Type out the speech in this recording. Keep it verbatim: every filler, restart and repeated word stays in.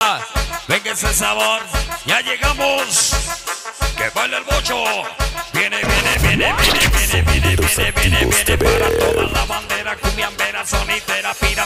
Venga ese sabor, ya llegamos. Que baila el bocho. Viene, viene, viene, viene, viene, viene, viene, viene, viene, viene.